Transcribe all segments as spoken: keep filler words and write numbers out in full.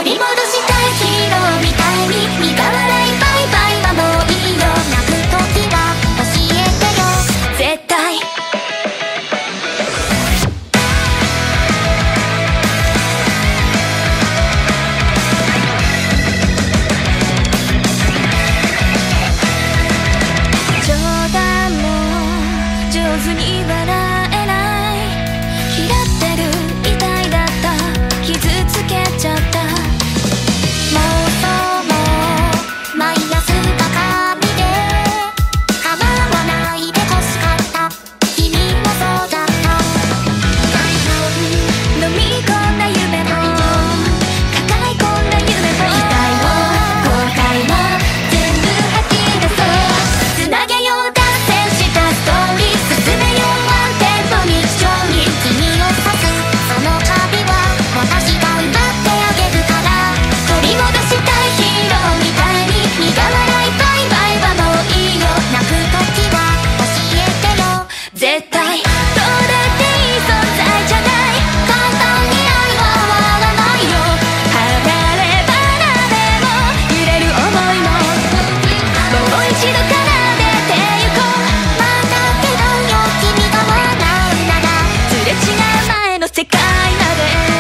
り戻したいヒーローみたいに苦笑いバイバイはもういいよ。泣く時は教えてよ絶対。冗談も上手に笑えない。拾ってるみたいだった。傷つけちゃった。妄想もマイナスばかりで構わないで欲しかった。君もそうだった。飲み込んだ夢も抱え込んだ夢も期待も後悔も全部吐き出そう。つなげよう脱線したストーリー。進めようワンテンポに一緒に君を刺す。その旅は私が奪ってあげるから。取り戻したいヒーローみたいに苦笑いバイバイはもういいよ。泣く時は教えてよ絶対。どうだっていい存在じゃない。簡単に愛は終わらないよ。離れ離れも揺れる想いももう一度奏でてゆこう。まだけどよ君が笑うならすれ違う前の世界まで。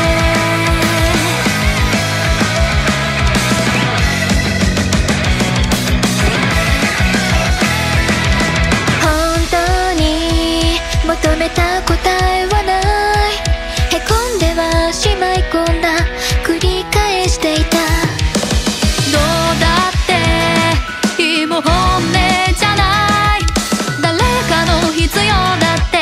本当に求めた答えはない。へこんではしまい込んだ繰り返していた。どうだっていいも本音じゃない。誰かの必要だって